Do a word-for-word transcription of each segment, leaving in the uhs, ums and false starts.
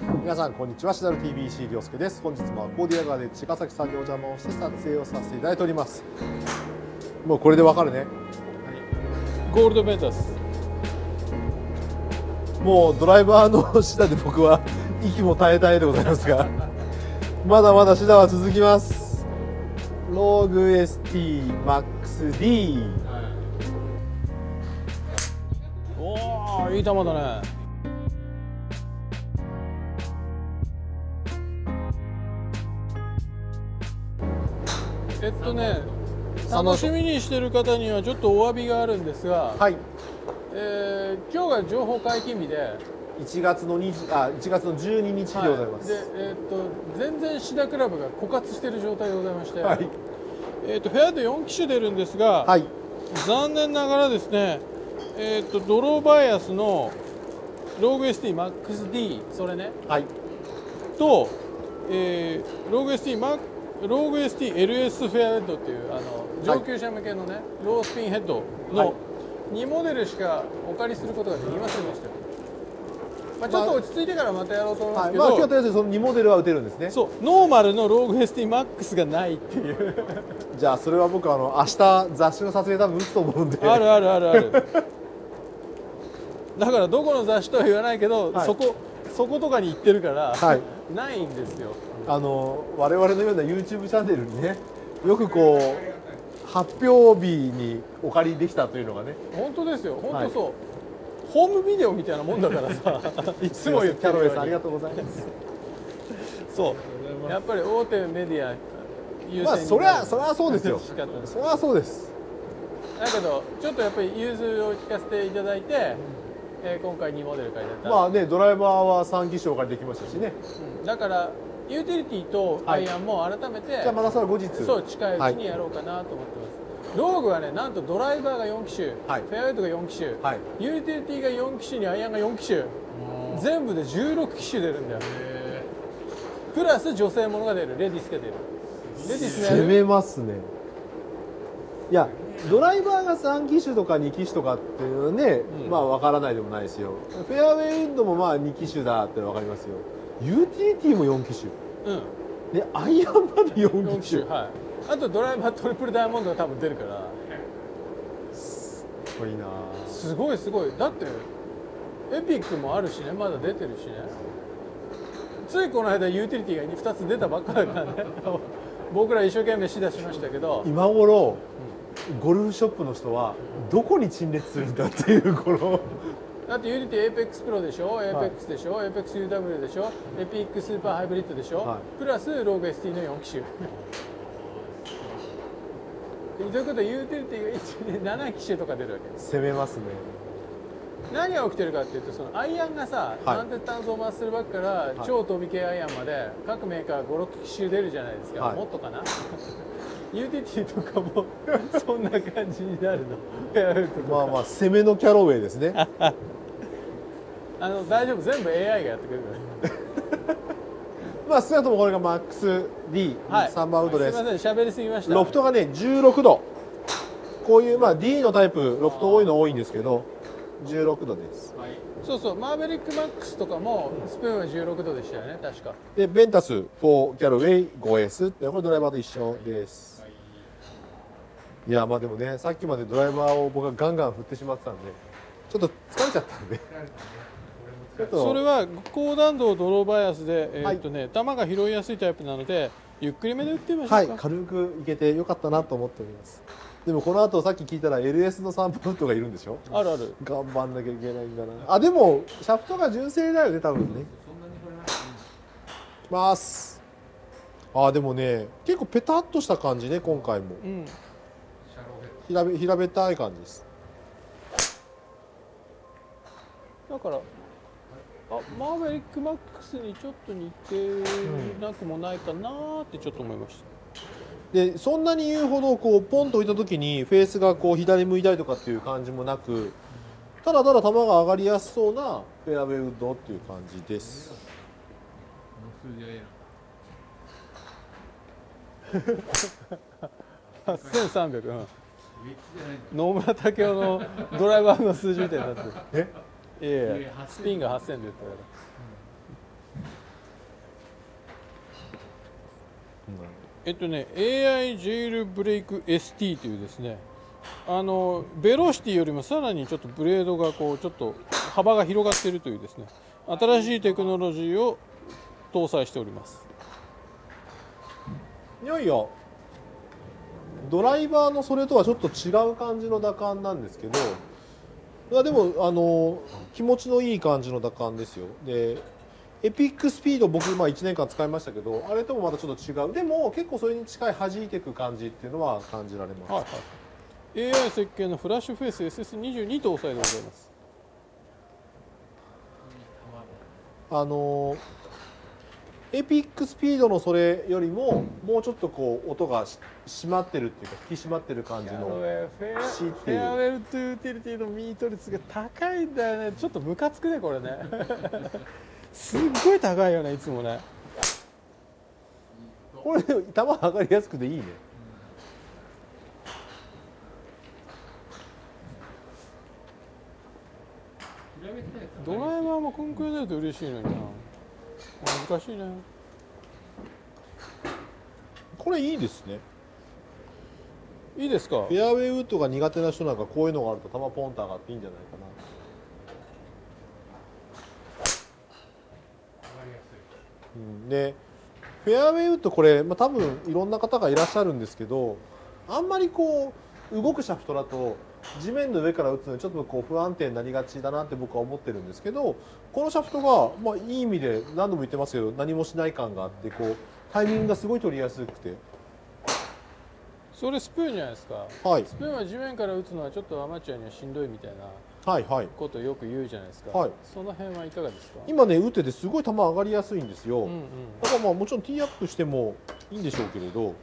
皆さんこんにちは。シダル ティービーシー 涼介です。本日もアコーディアガーで茅ヶ崎さんにお邪魔をして撮影をさせていただいております。もうこれでわかるね、はい、 ゴールドベンタス。 もうドライバーのシダで僕は息も絶え絶えでございますがまだまだシダは続きます。ローグ エスティー マックス ディー、 おお、いい球だね。えっとね、楽しみにしてる方にはちょっとお詫びがあるんですが、 はい、 えー、今日が情報解禁日でいちがつのにじゅうあいちがつのじゅうににちでございます。 はい、で、えー、っと全然シダクラブが枯渇している状態でございまして、 はい、 えー、っとフェアでよん機種出るんですが、 はい、 残念ながらですね、えー、っとドローバイアスのローグ エスティー マックス ディー それね、 はい、 と、えー、ローグ エスティー マックローグ エスティー エルエス フェアヘッドっていうあの上級者向けのね、はい、ロースピンヘッドのにモデルしかお借りすることができませんでした。まあ、ちょっと落ち着いてからまたやろうと思いますけど、 はい、まあ、今日とりあえずそのにモデルは打てるんですね。 そう、ノーマルのローグ エスティー マックスがないっていうじゃあそれは僕あの明日雑誌の撮影多分打つと思うんであるあるあるあるだからどこの雑誌とは言わないけど、はい、そこそことかに行ってるから、はい、ないんですよ。 あの我々のような YouTube チャンネルにね、よくこう発表日にお借りできたというのがね、 本当ですよ、本当そう、はい、ホームビデオみたいなもんだからさいつも言ってるように。キャロウェイさんありがとうございます。そうやっぱり大手メディア優先に、まあそれはそれはそうですよそれはそうです。 だけどちょっとやっぱり融通を聞かせていただいて、えー、今回にモデル借りた。 まあね、ドライバーはさん機種お借りできましたしね、 うん、だからユーティリティとアイアンも改めて、はい、 じゃあまたそれは後日、 そう近いうちにやろうかなと思ってます、はい、ローグはね、なんとドライバーがよん機種、はい、フェアウェイトがよん機種、はい、ユーティリティがよん機種にアイアンがよん機種、全部でじゅうろく機種出るんだよ。プラス女性ものが出る、レディスが出る。レディス攻めますね。いやドライバーがさん機種とかに機種とかっていうのはね、うん、まあ分からないでもないですよ。フェアウェイウッドもまあに機種だって分かりますよ。ユーティリティもよん機種、うん、でアイアンまでよん機種、 はい、あとドライバートリプルダイヤモンドが多分出るから、 すごいな。 すごいすごい。だってエピックもあるしね、まだ出てるしね。ついこの間ユーティリティがふたつ出たばっかだからね僕ら一生懸命試出しましたけど、 今頃、うん、ゴルフショップの人はどこに陳列するんだっていう頃だってユーティリティエーペックスプロでしょ、エーペックスでしょ、はい、エーペックス ユーダブリュー でしょ、エピックスーパーハイブリッドでしょ、はい、プラスローグ エスティー のよん機種ということでユーティリティがなな機種とか出るわけ。 攻めますね。 何が起きてるかっていうと、そのアイアンがさ、はい、ナンテッド単層マッスルバックから、はい、超飛び系アイアンまで各メーカーごろく機種出るじゃないですか、はい、もっとかなユーティリティとかもそんな感じになるのまあまあ攻めのキャロウェイですねあの大丈夫、全部 エーアイ がやってくれるからまあ少なくともこれが マックス ディー、はい、さんばんウッドです。 すみません、喋りすぎました。 ロフトがねじゅうろくど、こういうまあ ディー のタイプロフト多いの多いんですけどじゅうろくどです、はい、 そうそう、マーベリックマックスとかもスプーンはじゅうろくどでしたよね、確か。 でベンタスフォーキャロウェイ フォーエス ってこれドライバーと一緒です、はい、いやまあでもね、さっきまでドライバーを僕はガンガン振ってしまってたんでちょっと疲れちゃったんでそれは高弾道ドローバイアスで、えーっとね、球が拾いやすいタイプなのでゆっくりめで打ってみましょうか。 はい、軽くいけてよかったなと思っております。でもこの後さっき聞いたら エルエス のさんばんウッドがいるんでしょ。あるある。頑張んなきゃいけないんだな。あ、でもシャフトが純正だよね多分ね。ます。あ、でもね結構ペタッとした感じね今回も。うん、平べ平べったい感じです。 だからあマーヴェリックマックスにちょっと似てなくもないかなってちょっと思いました。 でそんなに言うほどこうポンと置いた時にフェースがこう左向いたりとかっていう感じもなく、ただただ球が上がりやすそうなフェアウェイウッドっていう感じです。 はっせんさんびゃく、うん、野村武雄のドライバーの数字みたいになってる。えいやいやスピンがはっせんで言ったから。 えっとね エーアイ ジェイルブレイク エスティー というですね、あのベロシティよりもさらにちょっとブレードがこうちょっと幅が広がっているというですね、新しいテクノロジーを搭載しております。 いやいや、ドライバーのそれとはちょっと違う感じの打感なんですけど、いやでもあの気持ちのいい感じの打感ですよ。でエピックスピード僕まあいちねんかん使いましたけど、あれともまたちょっと違う、でも結構それに近い弾いていく感じっていうのは感じられます。 はいはい、エーアイ 設計のフラッシュフェイス エスエスにじゅうに 搭載でございます。 あのエピックスピードのそれよりももうちょっとこう音が締まってるっていうか引き締まってる感じの C っていう。 フェアウェルトゥユーティリティのミート率が高いんだよね。ちょっとムカつくねこれねすっごい高いよねいつもね。 これ球上がりやすくていいね。 ドライバーもこんくらいになると嬉しいのにな。難しいね。 これいいですね。 いいですか。 フェアウェイウッドが苦手な人なんかこういうのがあると球ポンと上がっていいんじゃないかな。うん、でフェアウェイウッドこれ、まあ、多分いろんな方がいらっしゃるんですけど、あんまりこう動くシャフトだと地面の上から打つのにちょっとこう不安定になりがちだなって僕は思ってるんですけど、このシャフトが、まあ、いい意味で何度も言ってますけど何もしない感があって、こうタイミングがすごい取りやすくて。 それスプーンじゃないですか、 はい、 スプーンは地面から打つのはちょっとアマチュアにはしんどいみたいなはいはいことをよく言うじゃないですか、 はい、 その辺はいかがですか。 今ね打っててすごい球上がりやすいんですよ、 うんうん、 だからまあもちろんティーアップしてもいいんでしょうけれど、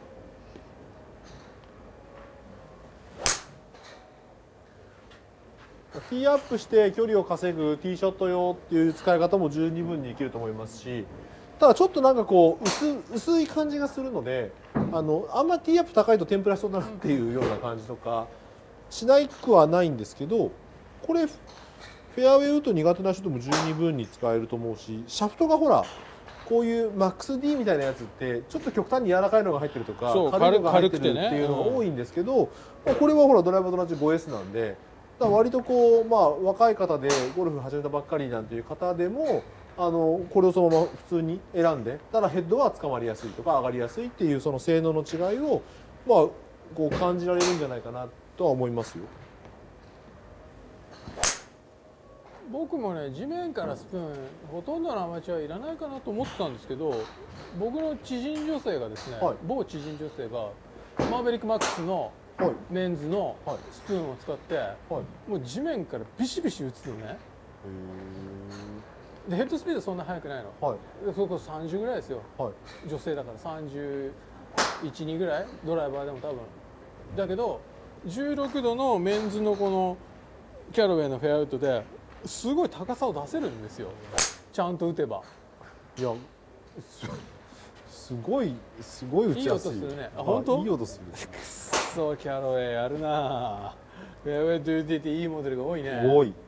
ティーアップして距離を稼ぐティーショット用っていう使い方も十二分にできると思いますし、ただちょっとなんかこう 薄, 薄い感じがするので、あのあんまりティーアップ高いと天ぷらしそうになるっていうような感じとかしないくはないんですけど、これフェアウェイウッド苦手な人でも十二分に使えると思うし、シャフトがほらこういうマックス D みたいなやつってちょっと極端に柔らかいのが入ってるとか軽いのが入ってるっていうのが多いんですけど、これはほらドライバーと同じ ファイブエス なんで、だから割とこうまあ若い方でゴルフ始めたばっかりなんていう方でもあのこれをそのまま普通に選んで、ただヘッドは捕まりやすいとか上がりやすいっていうその性能の違いをまあこう感じられるんじゃないかなとは思いますよ。 僕もね地面からスプーンほとんどのアマチュアはいらないかなと思ってたんですけど、僕の知人女性がですね、はい、某知人女性がマーベリックマックスのメンズのスプーンを使って、はい、もう地面からビシビシ打つのね。でヘッドスピードそんな速くないの、はい、そこさんじゅうぐらいですよ、はい、女性だからさんじゅういち、にぐらいドライバーでも多分だけどじゅうろくどのメンズのこのキャロウェイのフェアウッドですごい高さを出せるんですよ、ちゃんと打てば。 いや す, すごいすごい打ちやすい。 いい音するね。あ、本当？ いい音する。 くっそキャロウェイやるな。フェアウェイと言っていていいモデルが多いね。 多い。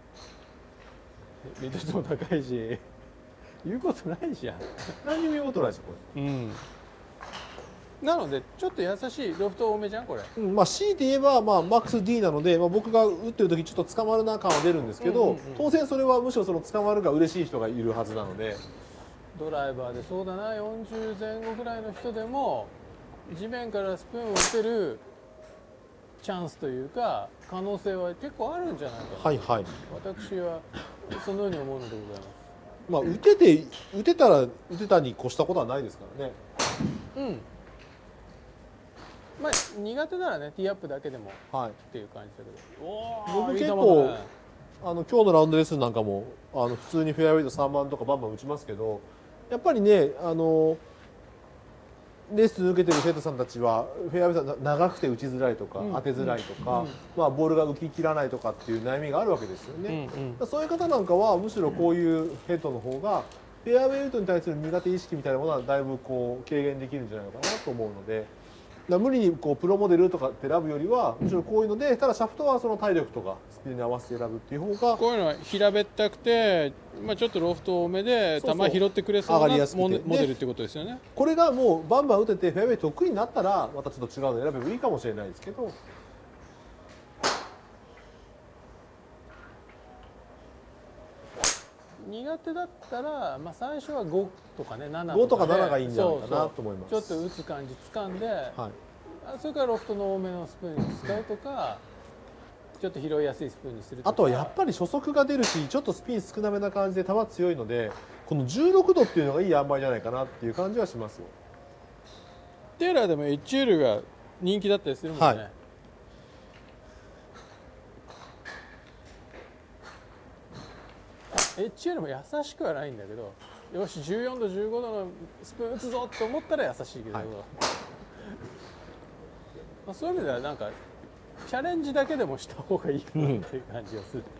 ミッドも高いし言うことないじゃん。 何にも言うことないですよこれ。 うん。なのでちょっと優しいロフト多めじゃんこれ、 うん、まあ強いて言えば、まあ、マックス D なので、まあ、僕が打ってる時ちょっと捕まるな感は出るんですけど、うんうんうん、当然それはむしろその捕まるが嬉しい人がいるはずなので、 ドライバーでそうだなよんじゅうぜん後ぐらいの人でも地面からスプーンを打てるチャンスというか可能性は結構あるんじゃないかな、 はいはい、 私はそのように思うのでございます。 まあ打てて打てたら打てたに越したことはないですからね。 うん。まあ苦手ならねティーアップだけでも、はい、っていう感じだけど、お僕結構、ね、あの今日のラウンドレッスンなんかもあの普通にフェアウェイとさんばんとかバンバン打ちますけど、やっぱりねあのレッスン受けてる生徒さんたちはフェアウェイが長くて打ちづらいとか、うん、当てづらいとか、うん、まあ、ボールが浮ききらないとかっていう悩みがあるわけですよね、うんうん、そういう方なんかはむしろこういうヘッドの方がフェアウェイウッドに対する苦手意識みたいなものはだいぶこう軽減できるんじゃないのかなと思うので。 だ無理にこうプロモデルとかって選ぶよりはむしろこういうので、ただシャフトはその体力とかスピードに合わせて選ぶっていう方がこういうのは平べったくて、まあ、ちょっとロフト多めでそうそう球拾ってくれそう上がりなやすくてモデモデルってことですよね。 これがもうバンバン打ててフェアウェイ得意になったらまたちょっと違うの選べばいいかもしれないですけど、 苦手だったら、まあ、最初はごとかねななごとかでなながいいんじゃないかなそうそうと思います。 ちょっと打つ感じ掴んで、 はい、 あそれからロフトの多めのスプーンに使うとか、ちょっと拾いやすいスプーンにするとか。 あとはやっぱり初速が出るしちょっとスピン少なめな感じで球強いので、このじゅうろくどっていうのがいい塩梅じゃないかなっていう感じはしますよ。 テーラーでもエッジエルが人気だったりするもんね、 はい、 エッジエルも優しくはないんだけど、よしじゅうよんどじゅうごどのスプーン打つぞって思ったら優しいけど、 はいまあそういう意味ではなんかチャレンジだけでもした方がいいかなっていう感じがする。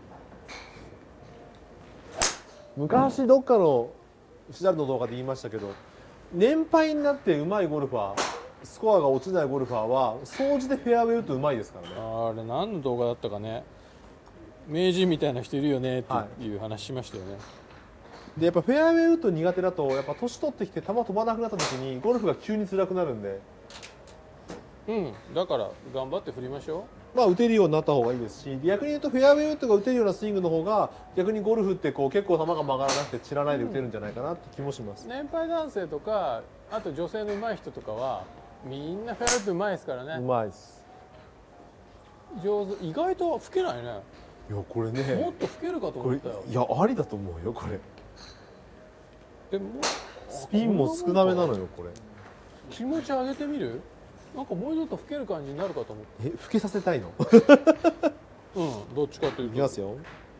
昔どっかのシダルの動画で言いましたけど、年配になって上手いゴルファー、スコアが落ちないゴルファーは総じてフェアウェイ打つと上手いですからね。 あれ何の動画だったかね、名人みたいな人いるよねっていう話しましたよね。 でやっぱフェアウェイウッド苦手だとやっぱ年取ってきて球飛ばなくなった時にゴルフが急に辛くなるんで、 うん、だから頑張って振りましょまあ打てるようになった方がいいですし、逆に言うとフェアウェイウッドが打てるようなスイングの方が逆にゴルフってこう結構球が曲がらなくて散らないで打てるんじゃないかなって気もします。 う。年配男性とかあと女性の上手い人とかはみんなフェアウェイウッド上手いですからうね。 まいです。 上手、意外と吹けないね。 いやこれもねっと吹けるかとこれ思ったよ。 いやありだと思うよこれ。 でもスピンも少なめなのよこれ。 気持ち上げてみる。なんかもうちょっと吹ける感じになるかと思って。 え吹けさせたいの？ うん、どっちかというと。 いきますよ。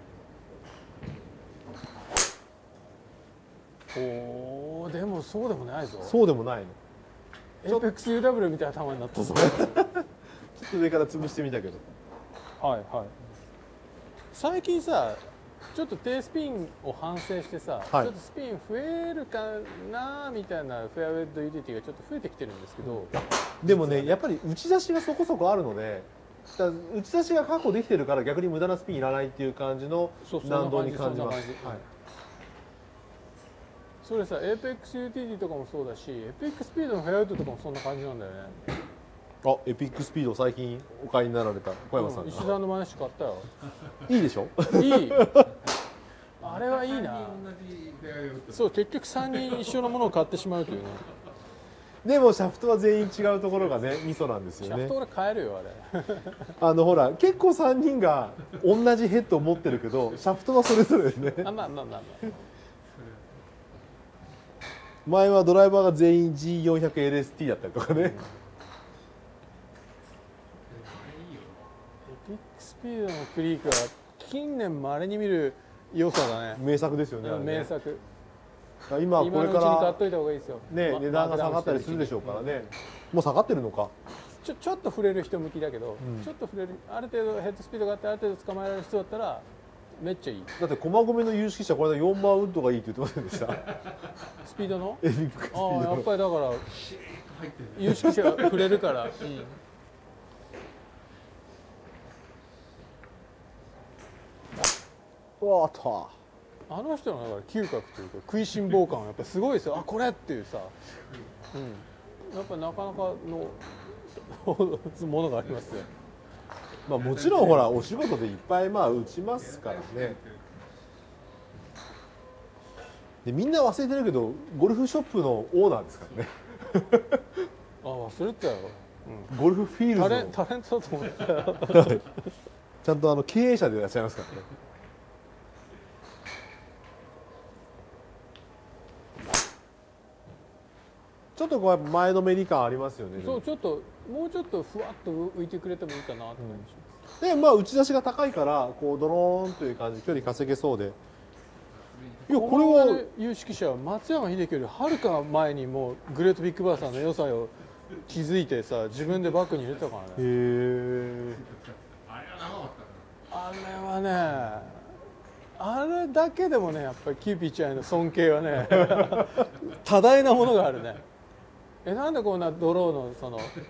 おお、でもそうでもないぞ。 そうでもないの。 エーペックス ユーダブリュー みたいな球になったぞ。 ちょっと上から潰してみたけど。 はいはい。最近さ、ちょっと低スピンを反省してさ、 はいちょっとスピン増えるかなみたいなフェアウェイドユーティティがちょっと増えてきてるんですけど、 でもねやっぱり打ち出しがそこそこあるので、だから打ち出しが確保できてるから逆に無駄なスピンいらないっていう感じのそうそんな難度に感じます。 そんな感じはいそれさ、エーペックス ユーティーティー とかもそうだし、エピックスピードのフェアウェイドとかもそんな感じなんだよね。 あエピックスピード最近お買いになられた小山さんが、 うん石田の真似して買ったよ。 いいでしょ？ いい。あれはいいな。そう結局さんにん一緒のものを買ってしまうというね。 でもシャフトは全員違うところがねミソなんですよねシャフト。俺買えるよあれ。 あのほら結構さんにんが同じヘッドを持ってるけどシャフトはそれぞれね。 あまあまあまあまあ。 前はドライバーが全員 ジーよんひゃくエルエスティー だったりとかね。 エピックスピードのクリークは近年まれに見る良さだね。 名作ですよね。あれね名作。 今これか今のうちに買っらといた方がいいですよ。 ねま値段が下がったりするでしょうからね。もう下がってるのか。 ちょちょっと触れる人向きだけど、 うんちょっと触れるある程度ヘッドスピードがあってある程度捕まえられる人だったらめっちゃいい。 だって駒込の有識者これでよんばんウッドがいいって言ってませんでした？ スピードのエピックスピあードあやっぱりだから有識者が触れるから、うんうわーっとあの人のだから嗅覚というか食いしん坊感はやっぱすごいですよ。あこれっていうさ、うん、やっぱなかなかのものがありますよ。 まあもちろんほらお仕事でいっぱいまあ打ちますからね。でみんな忘れてるけどゴルフショップのオーナーですからね。 あ忘れてたよ、 ゴルフフィールタドのレタレントだと思ってたよ。 はいちゃんとあの経営者でいらっしゃいますからね。ちょっとこう前のめり感ありますよね。 そうちょっともうちょっとふわっと浮いてくれてもいいかなって感じします。 でまあ打ち出しが高いからこうドローンという感じ距離稼げそうで。いやこれはは有識者は松山英樹よりはるか前にもうグレートビッグバーさんの良さを気づいてさ自分でバッグに入れてたからへね。 え。 あれはねあれだけでもねやっぱりキューピーちゃんへの尊敬はね多大なものがあるね。えなんでこんなドローのその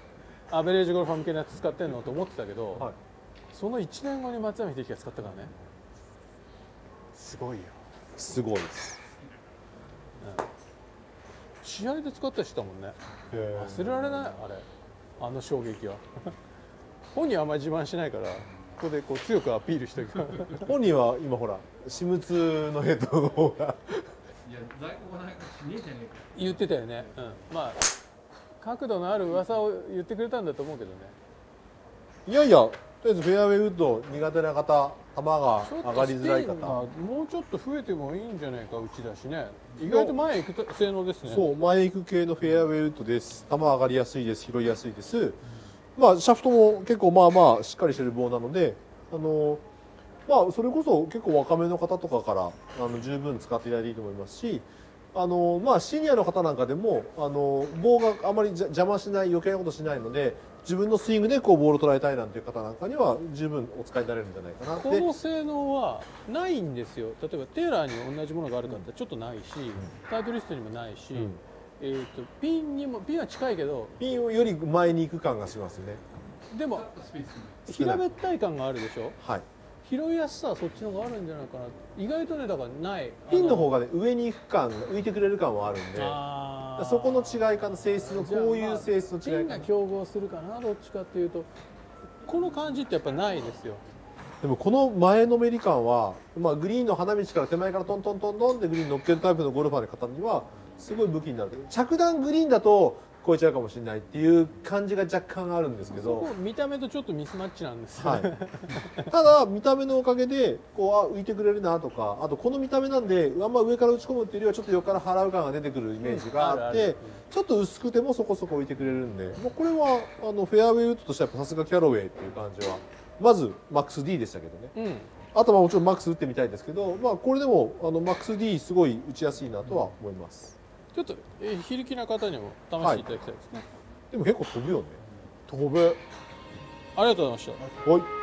アベレージゴルファー向けのやつ使ってんのと思ってたけど、 はい、 そのいちねんごに松山英樹が使ったからね、すごいよ。 すごいです、 うん、試合で使ったりしてたもんね。忘れられない、あれ、あの衝撃は。本人はあんまり自慢しないから、ここでこう強くアピールしてるから。 本人は今ほら私物のヘッドの方がいや在庫がないからしねえじゃねえか。 言ってたよね、うん、まあ角度のある噂を言ってくれたんだと思うけどね。 いやいや、とりあえずフェアウェイウッド苦手な方、球が上がりづらい方、 もうちょっと増えてもいいんじゃないか、うちだしね。意外と前へ行く性能ですね。 そう、前行く系のフェアウェイウッドです。球上がりやすいです、拾いやすいです、うん、まあシャフトも結構まあまあしっかりしてる棒なので、あのまあそれこそ結構若めの方とかからあの十分使っていただいていいと思いますし、あのまあシニアの方なんかでもあの棒があまり邪魔しない、余計なことしないので、自分のスイングでこうボールを捉えたいなんていう方なんかには十分お使いになれるんじゃないかなって。 この性能はないんですよ。例えばテーラーに同じものがあるかってちょっとないし、うん、タイトリストにもないし、うん、えーとピンにもピンは近いけどピンより前に行く感がしますね。 でも平べったい感があるでしょ。 はい、 拾いやすさはそっちの方があるんじゃないかな。意外とね、だからない、 ピンの方がね上に行く感、浮いてくれる感はあるんで、そこの違いかな、性質のこういう性質の違いかな。 ピンが競合するかな、どっちかっていうと。この感じってやっぱないですよ。 でもこの前のめり感は、まあ、グリーンの花道から手前からトントントントンってグリーンに乗っけるタイプのゴルファーの方にはすごい武器になる。着弾グリーンだと超えちゃうかもしれないっていう感じが若干あるんですけど、 見た目とちょっとミスマッチなんですよ、 はい、ただ見た目のおかげでこうあ浮いてくれるなとか、あとこの見た目なんであんま上から打ち込むっていうよりはちょっと横から払う感が出てくるイメージがあって、うん、ちょっと薄くてもそこそこ浮いてくれるんで、もうこれはあのフェアウェイウッドとしてはさすがキャロウェイっていう感じは。まずマックス D でしたけどね、うん、あとはもちろんマックス打ってみたいですけど、まあ、これでもあのマックス D すごい打ちやすいなとは思います。 ちょっとえ非力な方にも試していただきたいですね、はい、 でも結構飛ぶよね。 飛ぶ。ありがとうございました。 はい。